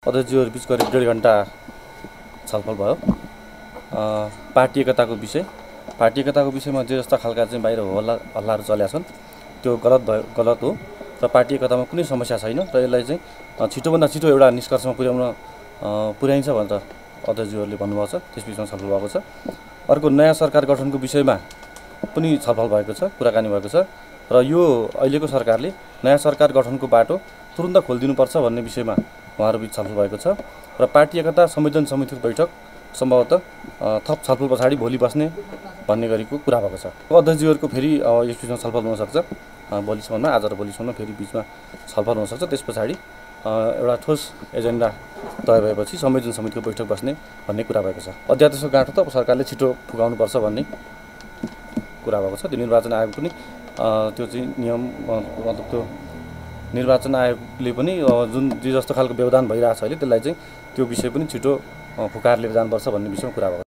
अध्यक्षज्यूहरुबीच करिब 1.5 घण्टा छलफल भयो। पार्टी एकताको विषयमा जे जस्ता खालका चाहिँ बाहिर हल्लाहरू चलेका छन् त्यो गलत हो र पार्टी एकतामा कुनै समस्या छैन र यसलाई चाहिँ छिटोभन्दा छिटो एउटा निष्कर्षमा पुर्याइन्छ भनेर अध्यक्षज्यूहरुले भन्नुभएको छ। त्यसबीचमा छलफल भएको छ। अर्को नयाँ सरकार गठनको विषयमा पनि छलफल भएको छ, कुराकानी भएको छ र यो अहिलेको सरकारले नयाँ सरकार गठनको बाटो तुरुन्त खोलिदिनुपर्छ भन्ने विषयमा उहाँहरुबीच छलफल भएको छ र पार्टी एकता संयोजन समितिको बैठक सम्भवतः थप छलफल पछाडि भोलि बस्ने भन्ने गरेको कुरा भएको छ। अध्यक्षज्यूहरुको फेरि यस विषयमा छलफल हुन सक्छ। भोलिसम्ममा आज र भोलिसम्म फेरि बीचमा छलफल हुन सक्छ। त्यसपछि एउटा ठोस एजेन्डा तय भएपछि संयोजन समितिको बैठक बस्ने भन्ने कुरा भएको छ। अध्यादेशको गाँठो त सरकारले छिटो फुकाउनु पर्छ भन्ने कुरा भएको छ। त्यो निर्वाचन आयोग पनि त्यो चाहिँ नियम मतलब त्यो निर्वाचन आयोगले पनि जे जस्तो खालको व्यवधान भइरहेछ अहिले त्यसलाई चाहिँ त्यो विषय पनि छिटो फुकाएर लिएर जानुपर्छ भन्ने विषयमा कुरा भएको छ।